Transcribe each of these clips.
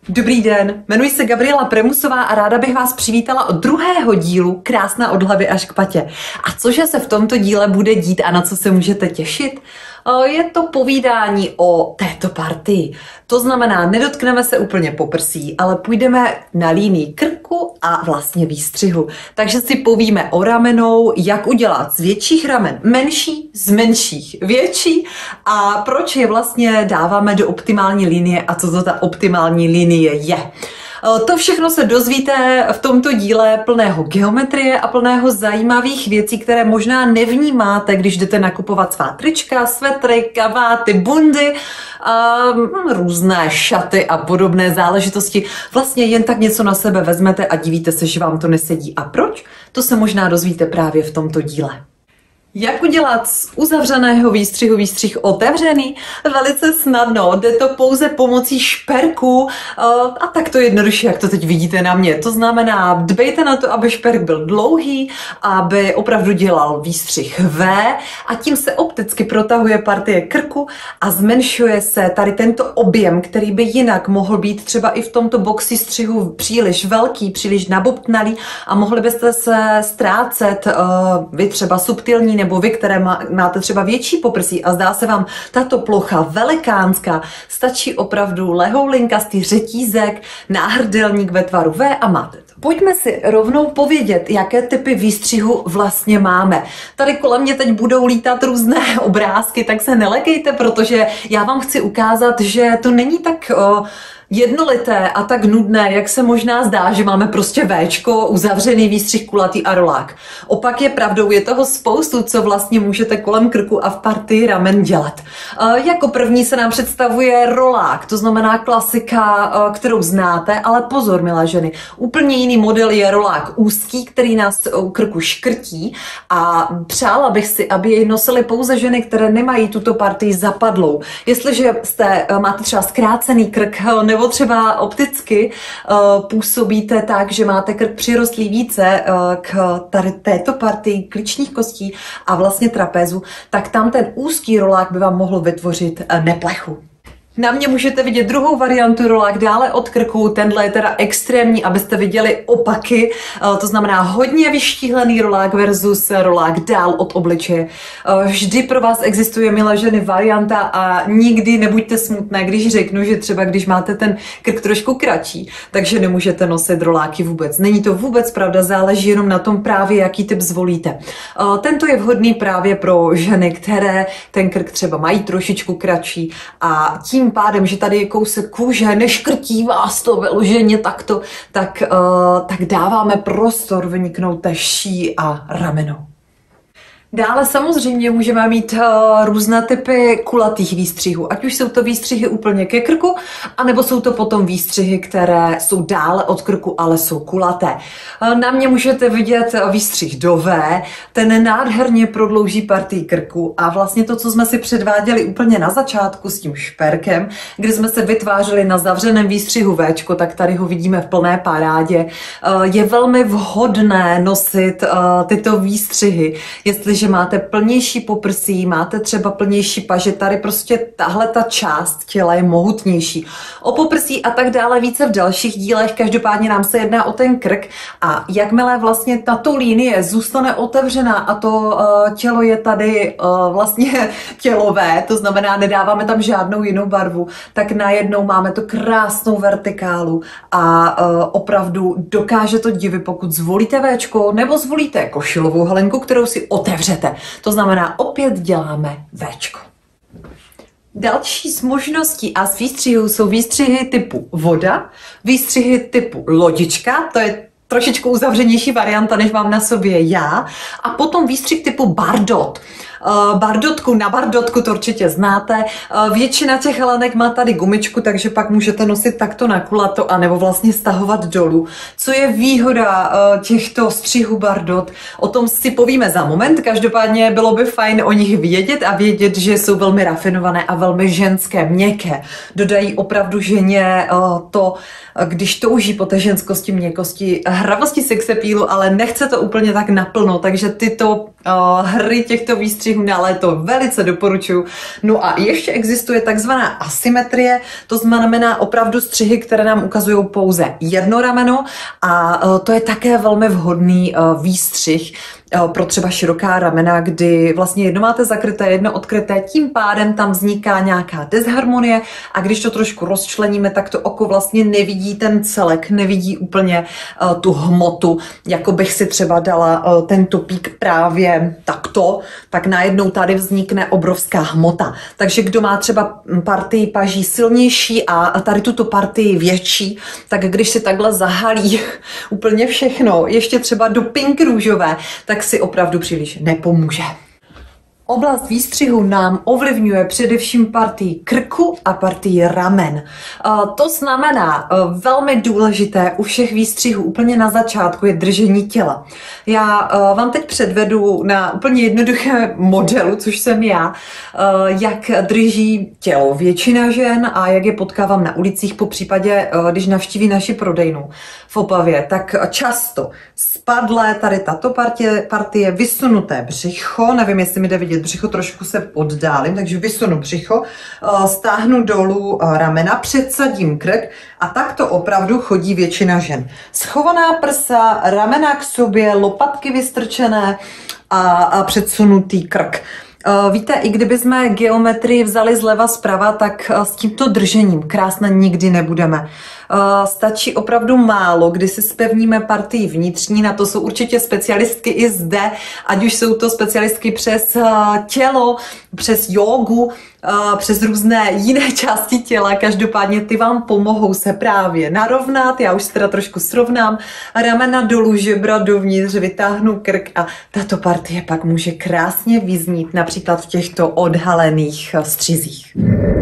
Dobrý den, jmenuji se Gabriela Premusová a ráda bych vás přivítala od druhého dílu Krásná od hlavy až k patě. A cože se v tomto díle bude dít a na co se můžete těšit? Je to povídání o této partii. To znamená, nedotkneme se úplně poprsí, ale půjdeme na línii krku a vlastně výstřihu. Takže si povíme o ramenou, jak udělat z větších ramen menší, z menších větší a proč je vlastně dáváme do optimální linie a co to ta optimální linie je. To všechno se dozvíte v tomto díle plného geometrie a plného zajímavých věcí, které možná nevnímáte, když jdete nakupovat svá trička, svetry, kabáty, bundy, různé šaty a podobné záležitosti. Vlastně jen tak něco na sebe vezmete a divíte se, že vám to nesedí. A proč? To se možná dozvíte právě v tomto díle. Jak udělat z uzavřeného výstřihu výstřih otevřený? Velice snadno, jde to pouze pomocí šperku a tak to jednoduše, jak to teď vidíte na mě. To znamená, dbejte na to, aby šperk byl dlouhý, aby opravdu dělal výstřih V a tím se opticky protahuje partie krku a zmenšuje se tady tento objem, který by jinak mohl být třeba i v tomto boxy střihu příliš velký, příliš nabobtnalý a mohli byste se ztrácet, vy třeba subtilní nebo vy, které máte třeba větší poprsí a zdá se vám tato plocha velikánská, stačí opravdu lehoulinkastý řetízek, náhrdelník ve tvaru V a máte to. Pojďme si rovnou povědět, jaké typy výstřihu vlastně máme. Tady kolem mě teď budou lítat různé obrázky, tak se nelekejte, protože já vám chci ukázat, že to není tak jednolité a tak nudné, jak se možná zdá, že máme prostě Včko, uzavřený výstřih, kulatý a rolák. Opak je pravdou, je toho spoustu, co vlastně můžete kolem krku a v partii ramen dělat. Jako první se nám představuje rolák, to znamená klasika, kterou znáte, ale pozor, milé ženy, úplně jiný model je rolák úzký, který nás u krku škrtí a přála bych si, aby jej nosily pouze ženy, které nemají tuto partii zapadlou. Jestliže máte třeba zkrácený krk, nebo třeba opticky působíte tak, že máte krk přirostlý více k tady této partii klíčních kostí a vlastně trapézu, tak tam ten úzký rolák by vám mohl vytvořit neplechu. Na mě můžete vidět druhou variantu rolák dále od krku, tenhle je teda extrémní, abyste viděli opaky, to znamená hodně vyštíhlený rolák versus rolák dál od obličeje. Vždy pro vás existuje, milé ženy, varianta a nikdy nebuďte smutné, když řeknu, že třeba když máte ten krk trošku kratší, takže nemůžete nosit roláky vůbec. Není to vůbec pravda, záleží jenom na tom právě, jaký typ zvolíte. Tento je vhodný právě pro ženy, které ten krk třeba mají trošičku kratší a tím pádem, že tady je kousek kůže, neškrtí vás to vyloženě takto, tak dáváme prostor vyniknout té ší a ramenou. Dále samozřejmě můžeme mít různé typy kulatých výstřihů, ať už jsou to výstřihy úplně ke krku, anebo jsou to potom výstřihy, které jsou dále od krku, ale jsou kulaté. Na mě můžete vidět výstřih do V, ten nádherně prodlouží partii krku a vlastně to, co jsme si předváděli úplně na začátku s tím šperkem, kdy jsme se vytvářeli na zavřeném výstřihu Včko, tak tady ho vidíme v plné parádě. Je velmi vhodné nosit tyto výstřihy, jestliže máte plnější poprsí, máte třeba plnější paže, tady prostě tahle ta část těla je mohutnější. O poprsí a tak dále více v dalších dílech, každopádně nám se jedná o ten krk a jakmile vlastně tato linie zůstane otevřená a to tělo je tady vlastně tělové, to znamená nedáváme tam žádnou jinou barvu, tak najednou máme tu krásnou vertikálu a opravdu dokáže to divit, pokud zvolíte Včko nebo zvolíte košilovou halenku, kterou si otevřete. To znamená, opět děláme Včko. Další z možností a z výstřihů jsou výstřihy typu voda, výstřihy typu lodička, to je trošičku uzavřenější varianta, než mám na sobě já, a potom výstřih typu bardot. Bardotku, na bardotku to určitě znáte. Většina těch helenek má tady gumičku, takže pak můžete nosit takto na kulato anebo vlastně stahovat dolů. Co je výhoda těchto střihů bardot? O tom si povíme za moment. Každopádně bylo by fajn o nich vědět a vědět, že jsou velmi rafinované a velmi ženské, měkké. Dodají opravdu ženě to, když touží po té ženskosti, měkkosti, hravosti sexapílu, ale nechce to úplně tak naplno, takže tyto hry těchto výstřihů na léto velice doporučuji. No a ještě existuje takzvaná asymetrie, to znamená opravdu střihy, které nám ukazují pouze jedno rameno a to je také velmi vhodný výstřih pro třeba široká ramena, kdy vlastně jedno máte zakryté, jedno odkryté, tím pádem tam vzniká nějaká disharmonie a když to trošku rozčleníme, tak to oko vlastně nevidí ten celek, nevidí úplně tu hmotu, jako bych si třeba dala ten topík právě takto, tak najednou tady vznikne obrovská hmota. Takže kdo má třeba partii paží silnější a tady tuto partii větší, tak když si takhle zahalí úplně všechno, ještě třeba do pink růžové, tak si opravdu příliš nepomůže. Oblast výstřihu nám ovlivňuje především partii krku a partii ramen. To znamená, velmi důležité u všech výstřihů úplně na začátku je držení těla. Já vám teď předvedu na úplně jednoduchém modelu, což jsem já, jak drží tělo většina žen a jak je potkávám na ulicích, po případě, když navštíví naši prodejnu v Opavě, tak často spadlé tady tato partie, vysunuté břicho, nevím, jestli mi jde vidět břicho, trošku se oddálím, takže vysunu břicho, stáhnu dolů ramena, předsadím krk a tak to opravdu chodí většina žen. Schovaná prsa, ramena k sobě, lopatky vystrčené a předsunutý krk. Víte, i kdyby jsme geometrii vzali zleva zprava, tak s tímto držením krásně nikdy nebudeme. Stačí opravdu málo, kdy si zpevníme partii vnitřní, na to jsou určitě specialistky i zde, ať už jsou to specialistky přes tělo, přes jógu, přes různé jiné části těla, každopádně ty vám pomohou se právě narovnat, já už se teda trošku srovnám, ramena dolů, žebra dovnitř, vytáhnu krk a tato partie pak může krásně vyznít například v těchto odhalených střizích.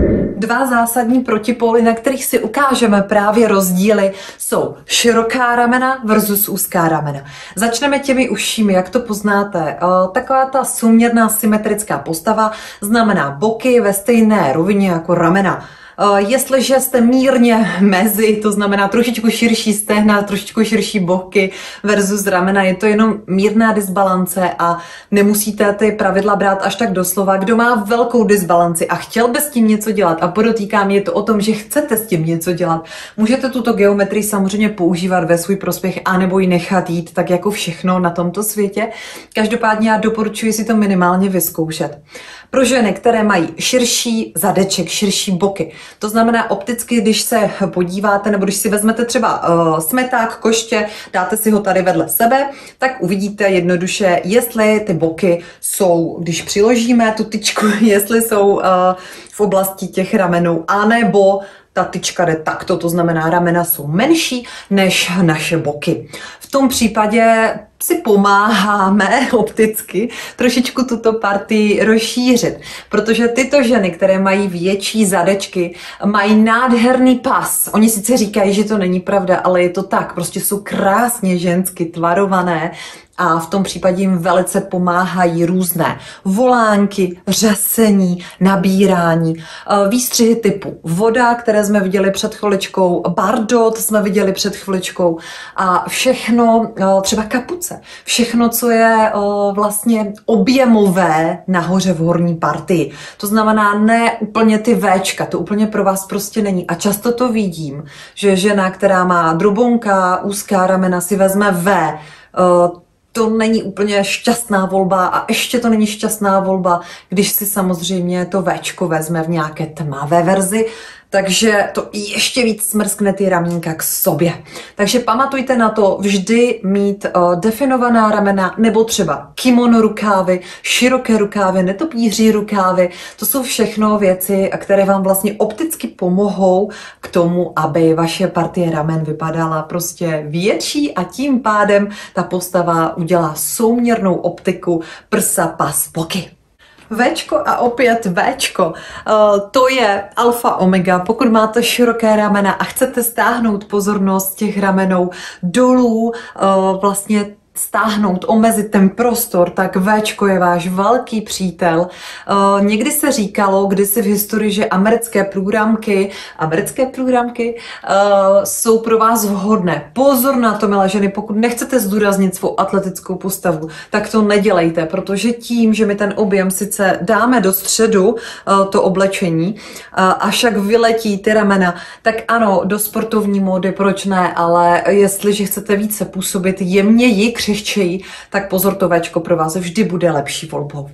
Dva zásadní protipóly, na kterých si ukážeme právě rozdíly, jsou široká ramena versus úzká ramena. Začneme těmi užšími, jak to poznáte. Taková ta souměrná symetrická postava znamená boky ve stejné rovině jako ramena. Jestliže jste mírně mezi, to znamená trošičku širší stehna, trošičku širší boky versus ramena, je to jenom mírná disbalance a nemusíte ty pravidla brát až tak doslova. Kdo má velkou disbalanci a chtěl by s tím něco dělat, a podotýkám, je to o tom, že chcete s tím něco dělat, můžete tuto geometrii samozřejmě používat ve svůj prospěch anebo ji nechat jít, tak jako všechno na tomto světě. Každopádně já doporučuji si to minimálně vyzkoušet. Pro ženy, které mají širší zadeček, širší boky, to znamená opticky, když se podíváte, nebo když si vezmete třeba smeták, koště, dáte si ho tady vedle sebe, tak uvidíte jednoduše, jestli ty boky jsou, když přiložíme tu tyčku, jestli jsou v oblasti těch ramenů, anebo ta tyčka jde takto, to znamená, ramena jsou menší než naše boky. V tom případě si pomáháme opticky trošičku tuto partii rozšířit, protože tyto ženy, které mají větší zadečky, mají nádherný pas. Oni sice říkají, že to není pravda, ale je to tak, prostě jsou krásně žensky tvarované a v tom případě jim velice pomáhají různé volánky, řasení, nabírání, výstřihy typu voda, které jsme viděli před chviličkou, bardot jsme viděli před chviličkou a všechno, třeba kapuce, všechno, co je vlastně objemové nahoře v horní partii. To znamená ne úplně ty Včka, to úplně pro vás prostě není. A často to vidím, že žena, která má drobonka, úzká ramena, si vezme V, to není úplně šťastná volba a ještě to není šťastná volba, když si samozřejmě to Včko vezme v nějaké tmavé verzi, takže to ještě víc smrskne ty ramínka k sobě. Takže pamatujte na to vždy mít definovaná ramena nebo třeba kimono rukávy, široké rukávy, netopíří rukávy. To jsou všechno věci, které vám vlastně opticky pomohou k tomu, aby vaše partie ramen vypadala prostě větší a tím pádem ta postava udělá souměrnou optiku prsa, pas, boky. Včko a opět Včko, to je alfa omega. Pokud máte široké ramena a chcete stáhnout pozornost těch ramenou dolů, vlastně stáhnout, omezit ten prostor, tak Véčko je váš velký přítel. Někdy se říkalo, kdysi v historii, že americké průgramky jsou pro vás vhodné. Pozor na to, milé ženy, pokud nechcete zdůraznit svou atletickou postavu, tak to nedělejte, protože tím, že my ten objem sice dáme do středu, to oblečení, až jak vyletí ty ramena, tak ano, do sportovní módy, proč ne, ale jestliže chcete více působit jemněji, křehčeji, tak pozor, to Véčko pro vás vždy bude lepší volbou.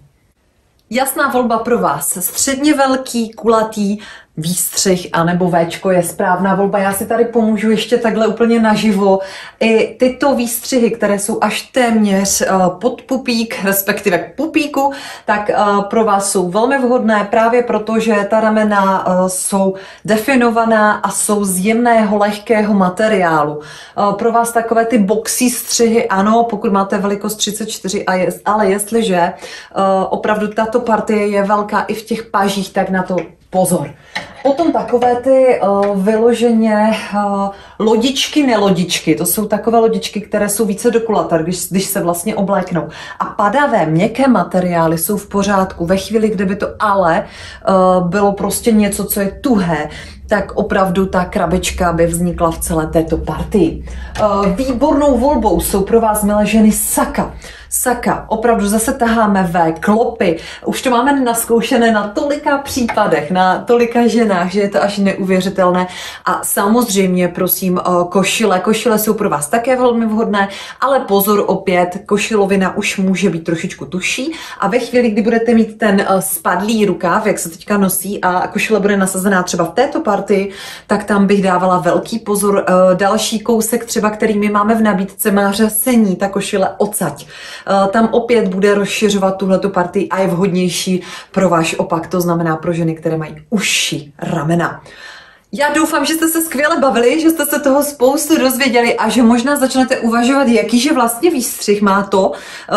Jasná volba pro vás. Středně velký, kulatý výstřih anebo Véčko je správná volba. Já si tady pomůžu ještě takhle úplně naživo. I tyto výstřihy, které jsou až téměř pod pupík, respektive k pupíku, tak pro vás jsou velmi vhodné právě proto, že ta ramena jsou definovaná a jsou z jemného, lehkého materiálu. Pro vás takové ty boxy střihy, ano, pokud máte velikost 34, ale jestliže opravdu tato partie je velká i v těch pažích, tak na to pozor. Potom takové ty vyloženě lodičky, nelodičky. To jsou takové lodičky, které jsou více do kulata, když se vlastně obléknou. A padavé, měkké materiály jsou v pořádku. Ve chvíli, kdyby to ale bylo prostě něco, co je tuhé, tak opravdu ta krabička by vznikla v celé této partii. Výbornou volbou jsou pro vás, milé ženy, saka. Saka, opravdu zase taháme klopy. Už to máme naskoušené na tolika případech, na tolika ženách, že je to až neuvěřitelné. A samozřejmě, prosím, košile. Košile jsou pro vás také velmi vhodné, ale pozor opět, košilovina už může být trošičku tuší a ve chvíli, kdy budete mít ten spadlý rukáv, jak se teďka nosí a košile bude nasazená třeba v této partii, tak tam bych dávala velký pozor. Další kousek třeba, který my máme v nabídce, má řasení, ta košile odsaď. Tam opět bude rozšiřovat tuhletu partii a je vhodnější pro váš opak, to znamená pro ženy, které mají užší ramena. Já doufám, že jste se skvěle bavili, že jste se toho spoustu dozvěděli a že možná začnete uvažovat, jakýže vlastně výstřih má to,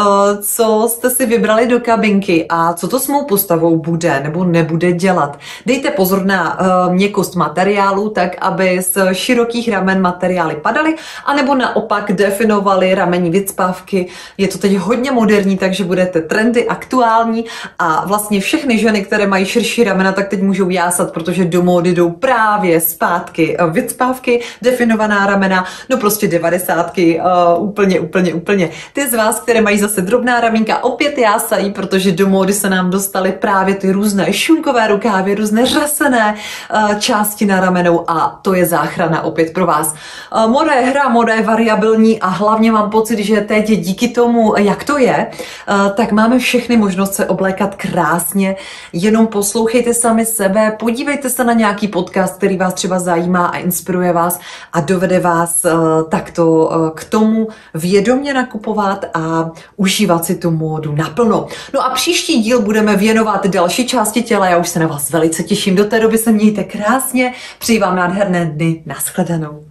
co jste si vybrali do kabinky a co to s mou postavou bude nebo nebude dělat. Dejte pozor na měkkost materiálu, tak aby z širokých ramen materiály padaly, anebo naopak definovali ramení vycpávky. Je to teď hodně moderní, takže budete trendy aktuální a vlastně všechny ženy, které mají širší ramena, tak teď můžou jásat, protože do módy jdou právě zpátky vycpávky, definovaná ramena, no prostě 90. Úplně. Ty z vás, které mají zase drobná ramínka, opět jásají, protože do módy se nám dostaly právě ty různé šunkové rukávy, různé řasené části na ramenou a to je záchrana opět pro vás. Moda je hra, moda je variabilní a hlavně mám pocit, že teď díky tomu, jak to je, tak máme všechny možnost se oblékat krásně, jenom poslouchejte sami sebe, podívejte se na nějaký podcast, který vás třeba zajímá a inspiruje vás a dovede vás takto k tomu vědomě nakupovat a užívat si tu módu naplno. No a příští díl budeme věnovat další části těla, já už se na vás velice těším, do té doby se mějte krásně, přeji vám nádherné dny, nashledanou.